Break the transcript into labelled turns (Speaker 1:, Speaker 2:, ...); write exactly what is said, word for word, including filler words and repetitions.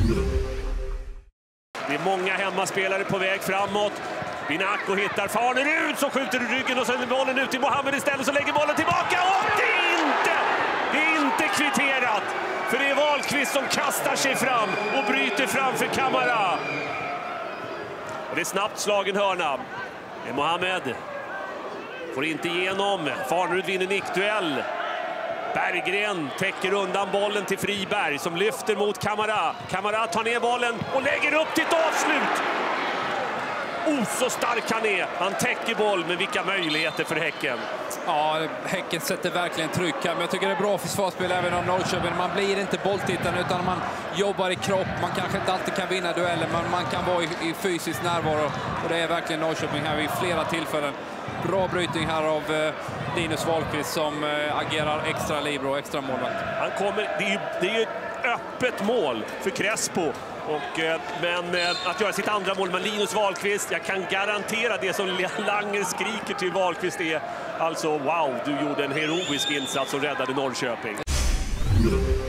Speaker 1: Det är många hemmaspelare på väg framåt. Binako hittar Farnerud, så skjuter du ryggen och sen är bollen ut till Mohamed istället, så lägger bollen tillbaka och det är inte, det är inte kvitterat. För det är Wahlqvist som kastar sig fram och bryter fram för Kamara. Och det är snabbt slagen hörna. Det är Mohamed. Får inte igenom. Farnerud vinner nickduell. Berggren täcker undan bollen till Friberg som lyfter mot Kamara. Kamara tar ner bollen och lägger upp till ett avslut. Oh, så stark han är. Han täcker boll, med vilka möjligheter för Häcken.
Speaker 2: Ja, Häcken sätter verkligen tryck här. Men jag tycker det är bra försvarsspel även av Norrköping. Man blir inte bolltittande utan man jobbar i kropp. Man kanske inte alltid kan vinna duellen, men man kan vara i, i fysisk närvaro. Och det är verkligen Norrköping här vid flera tillfällen. Bra brytning här av eh, Linus Wahlqvist som eh, agerar extra libero och extra målvakt.
Speaker 1: Han kommer, det är ju det är ett öppet mål för Crespo. Och, eh, men eh, att göra sitt andra mål med Linus Wahlqvist, jag kan garantera det som Langer skriker till Wahlqvist är alltså wow, du gjorde en heroisk insats och räddade Norrköping.